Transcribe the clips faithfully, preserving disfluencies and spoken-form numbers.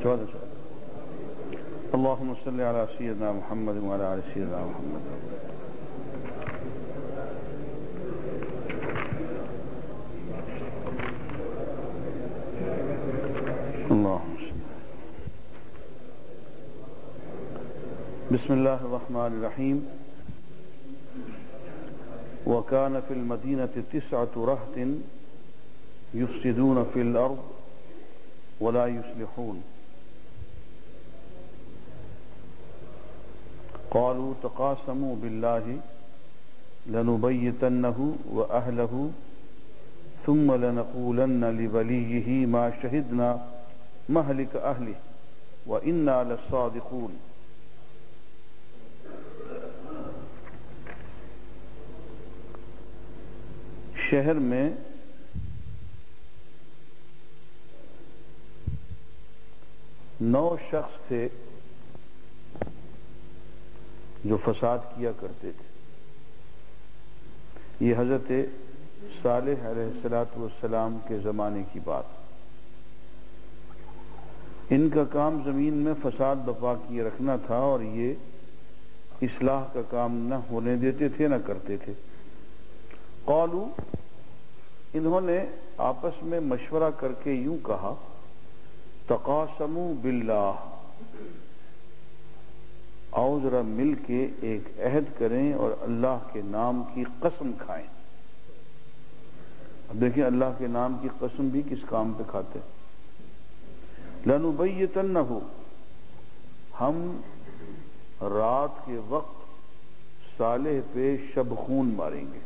چودہ چودہ اللهم صل على سيدنا محمد وعلى آل سيدنا محمد. اللهم صل. بسم الله الرحمن الرحيم. وكان في المدينة تسعة رهط يفسدون في الأرض ولا يصلحون قالوا تقاسموا بالله لنبيتنه وأهله ثم لنقولن لوليه ما شهدنا مهلك أهله وإنا لصادقون. شہر میں نو شخص تھے جو فساد کیا کرتے تھے. یہ حضرت صالح علیہ الصلوۃ والسلام کے زمانے کی بات. ان کا کام زمین میں فساد برپا کیے رکھنا تھا اور یہ اصلاح کا کام نہ ہونے دیتے تھے نہ کرتے تھے. قالوا، انہوں نے آپس میں مشورہ کر کے یوں کہا، تقاسموا باللہ، آؤ ذرا مل کے ایک عہد کریں اور اللہ کے نام کی قسم کھائیں. اب دیکھیں اللہ کے نام کی قسم بھی کس کام پہ کھاتے. لنبیتنہ، ہم رات کے وقت صالح پہ شب خون ماریں گے،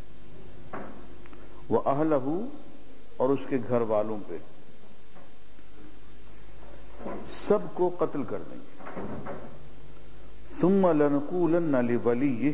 وَأَهْلَهُ، اور اس کے گھر والوں پہ سب کو قتل کر دیں گے. ثم لنقولن لولیہ،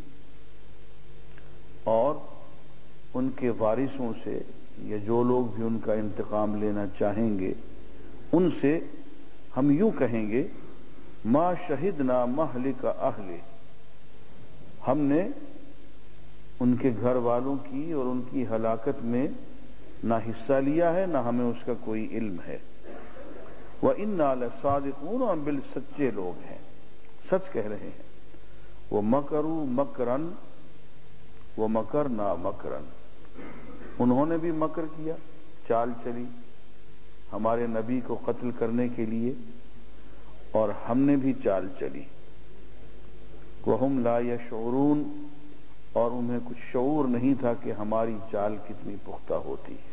اور ان کے وارثوں سے یا جو لوگ بھی ان کا انتقام لینا چاہیں گے ان سے ہم یوں کہیں گے، ما شہدنا مہلک اہلہ، ہم نے ان کے گھر والوں کی اور ان کی ہلاکت میں نہ حصہ لیا ہے نہ ہمیں اس کا کوئی علم ہے. وَإِنَّا لَصَادِقُونَ، اور ہم بال سچے لوگ ہیں، سچ کہہ رہے ہیں. وَمَكَرُوا مَكْرًا وَمَكَرْنَا مَكْرًا، انہوں نے بھی مکر کیا، چال چلی ہمارے نبی کو قتل کرنے کے لیے، اور ہم نے بھی چال چلی. وَهُمْ لَا يَشْعُرُونَ، اور انہیں کچھ شعور نہیں تھا کہ ہماری چال کتنی پختہ ہوتی ہے.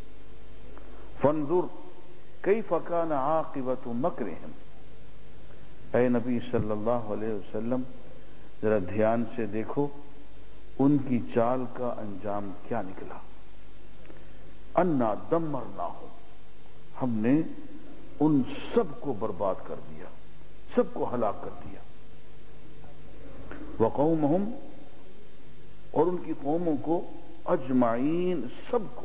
فانظر کیف کان عاقبۃ مکرہم، اے نبی صلی اللہ علیہ وسلم ذرا دھیان سے دیکھو ان کی چال کا انجام کیا نکلا. انا دمرناہم، ہم نے ان سب کو برباد کر دیا، سب کو ہلاک کر دیا. وقومہم، اور ان کی قوموں کو، اجمعین، سب کو.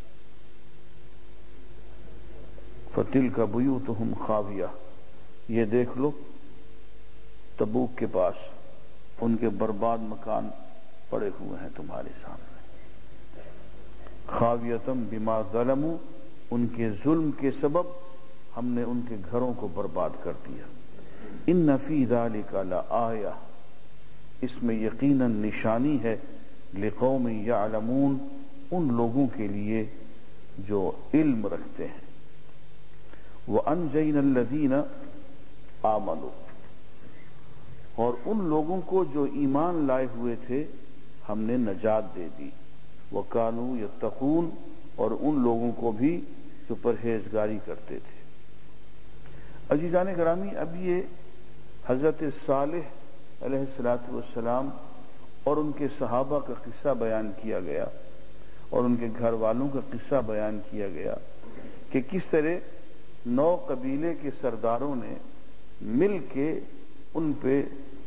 فَتِلْكَ بُيُوتُهُمْ خَاوِيَةٌ، یہ دیکھ لو تبوک کے پاس ان کے برباد مکان پڑے ہوئے ہیں تمہارے سامنے. خَاوِيَةً بِمَا ظَلَمُوا، ان کے ظلم کے سبب ہم نے ان کے گھروں کو برباد کر دیا. إِنَّ فِي ذَلِكَ لَآیَةٌ، اس میں یقیناً نشانی ہے، لقوم یعلمون، ان لوگوں کے لیے جو علم رکھتے ہیں. وَأَنْجَيْنَا الَّذِينَ آمَنُوا، اور ان لوگوں کو جو ایمان لائے ہوئے تھے ہم نے نجات دے دی. وَكَانُوا يَتَّقُونَ، اور ان لوگوں کو بھی جو پرہیزگاری کرتے تھے. عزیزان گرامی، اب یہ حضرت صالح علیہ الصلوۃ والسلام اور ان کے صحابہ کا قصہ بیان کیا گیا اور ان کے گھر والوں کا قصہ بیان کیا گیا کہ کس طرح نو قبیلے کے سرداروں نے مل کے ان پہ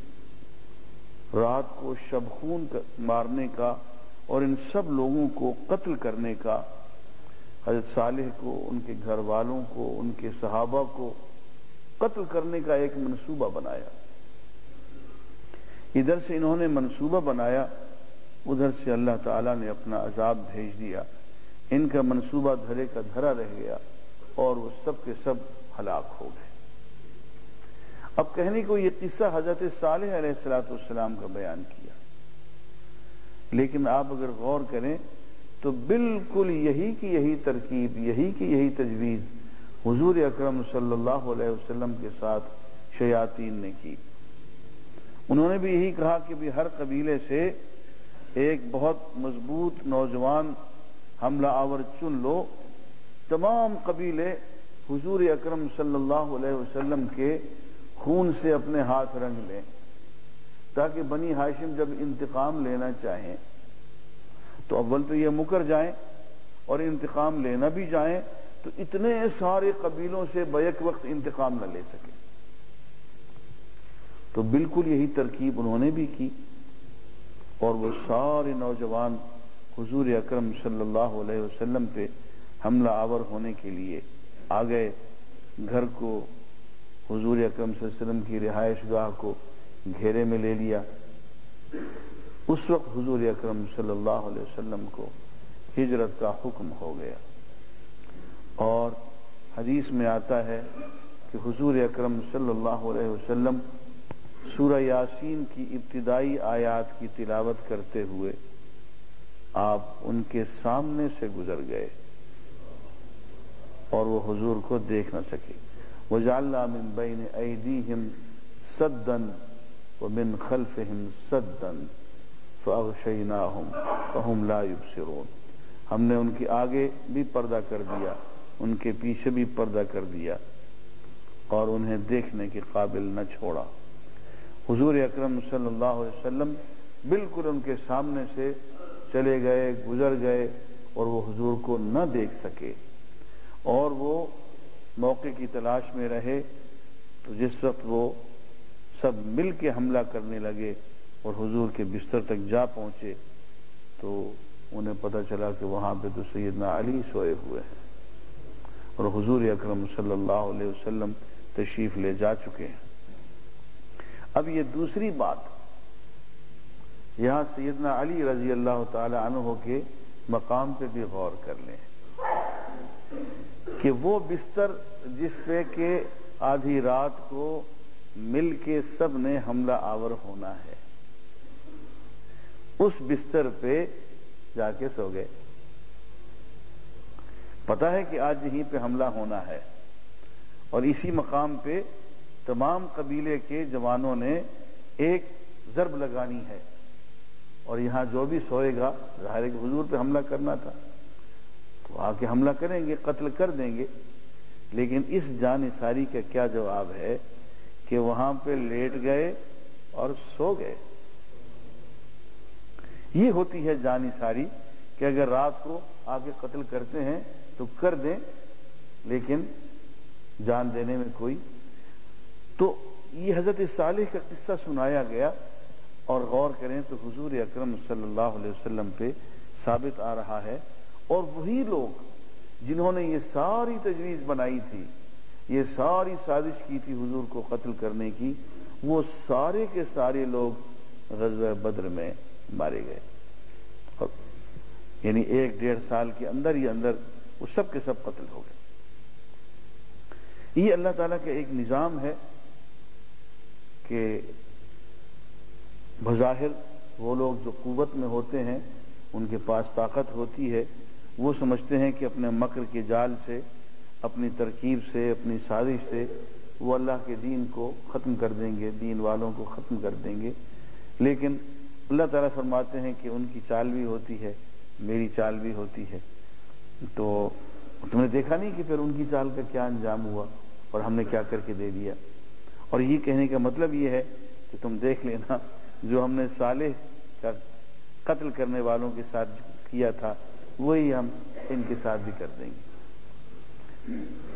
رات کو شب خون مارنے کا اور ان سب لوگوں کو قتل کرنے کا، حضرت صالح کو، ان کے گھر والوں کو، ان کے صحابہ کو قتل کرنے کا ایک منصوبہ بنایا. ادھر سے انہوں نے منصوبہ بنایا، ادھر سے اللہ تعالیٰ نے اپنا عذاب بھیج دیا. ان کا منصوبہ دھرے کا دھرا رہ گیا اور وہ سب کے سب ہلاک ہو گئے۔ اب کہنے کو یہ قصہ حضرت صالح علیہ الصلوۃ والسلام کا بیان کیا، لیکن آپ اگر غور کریں تو بالکل یہی کی یہی ترکیب، یہی کی یہی تجویز حضور اکرم صلی اللہ علیہ وسلم کے ساتھ شیاطین نے کی۔ انہوں نے بھی یہی کہا کہ بھی ہر قبیلے سے ایک بہت مضبوط نوجوان حملہ آور چن لو، تمام قبیلے حضور اکرم صلی اللہ علیہ وسلم کے خون سے اپنے ہاتھ رنگ لیں، تاکہ بنی ہاشم جب انتقام لینا چاہیں تو اول تو یہ مکر جائیں، اور انتقام لینا بھی جائیں تو اتنے سارے قبیلوں سے بیک وقت انتقام نہ لے سکیں۔ تو بالکل یہی ترکیب انہوں نے بھی کی، اور وہ سارے نوجوان حضور اکرم صلی اللہ علیہ وسلم پہ حملہ آور ہونے کے لیے آ گئے۔ گھر کو، حضور اکرم صلی اللہ علیہ وسلم کی رہائش گاہ کو گھیرے میں لے لیا۔ اس وقت حضور اکرم صلی اللہ علیہ وسلم کو ہجرت کا حکم ہو گیا، اور حدیث میں آتا ہے کہ حضور اکرم صلی اللہ علیہ وسلم سورہ یاسین کی ابتدائی آیات کی تلاوت کرتے ہوئے آپ ان کے سامنے سے گزر گئے اور وہ حضور کو دیکھ نہ سکے۔ وَجَعَلْنَا مِن بَيْنِ أَيْدِيهِمْ سَدًّا وَمِن خَلْفِهِمْ سَدًّا فَأَغْشَيْنَاهُمْ فَهُمْ لَا يُبْصِرُونَ۔ ہم نے ان کے آگے بھی پردہ کر دیا، ان کے پیچھے بھی پردہ کر دیا، اور انہیں دیکھنے کے قابل نہ چھوڑا۔ حضور اکرم صلی اللہ علیہ وسلم بالکل ان کے سامنے سے چلے گئے، گزر گئے، اور وہ حضور کو نہ دیکھ سکے، اور وہ موقع کی تلاش میں رہے۔ تو جس وقت وہ سب مل کے حملہ کرنے لگے اور حضور کے بستر تک جا پہنچے تو انہیں پتہ چلا کہ وہاں پہ تو سیدنا علی سوئے ہوئے ہیں، اور حضور اکرم صلی اللہ علیہ وسلم تشریف لے جا چکے ہیں۔ اب یہ دوسری بات، یہاں سیدنا علی رضی اللہ تعالی عنہ کے مقام پہ بھی غور کر لیں کہ وہ بستر جس پہ کہ آدھی رات کو مل کے سب نے حملہ آور ہونا ہے، اس بستر پہ جا کے سو گئے۔ پتا ہے کہ آج یہیں پہ حملہ ہونا ہے، اور اسی مقام پہ تمام قبیلے کے جوانوں نے ایک ضرب لگانی ہے، اور یہاں جو بھی سوئے گا ظاہر ہے کہ حضور پہ حملہ کرنا تھا، تو آ کے حملہ کریں گے، قتل کر دیں گے۔ لیکن اس جانثاری کا کیا جواب ہے کہ وہاں پہ لیٹ گئے اور سو گئے۔ یہ ہوتی ہے جانثاری کہ اگر رات کو آ کے قتل کرتے ہیں تو کر دیں، لیکن جان دینے میں کوئی۔ تو یہ حضرت صالح کا قصہ سنایا گیا، اور غور کریں تو حضور اکرم صلی اللہ علیہ وسلم پہ ثابت آ رہا ہے، اور وہی لوگ جنہوں نے یہ ساری تجویز بنائی تھی، یہ ساری سازش کی تھی حضور کو قتل کرنے کی، وہ سارے کے سارے لوگ غزوہ بدر میں مارے گئے، یعنی ایک ڈیڑھ سال کے اندر ہی اندر وہ سب کے سب قتل ہو گئے۔ یہ اللہ تعالیٰ کا ایک نظام ہے کہ بظاہر وہ لوگ جو قوت میں ہوتے ہیں، ان کے پاس طاقت ہوتی ہے، وہ سمجھتے ہیں کہ اپنے مکر کے جال سے، اپنی ترکیب سے، اپنی سازش سے وہ اللہ کے دین کو ختم کر دیں گے، دین والوں کو ختم کر دیں گے۔ لیکن اللہ تعالیٰ فرماتے ہیں کہ ان کی چال بھی ہوتی ہے، میری چال بھی ہوتی ہے۔ تو تم نے دیکھا نہیں کہ پھر ان کی چال کا کیا انجام ہوا اور ہم نے کیا کر کے دے دیا۔ اور یہ کہنے کا مطلب یہ ہے کہ تم دیکھ لینا، جو ہم نے صالح کا قتل کرنے والوں کے ساتھ کیا تھا وہی ہم ان کے ساتھ بھی کر دیں گے۔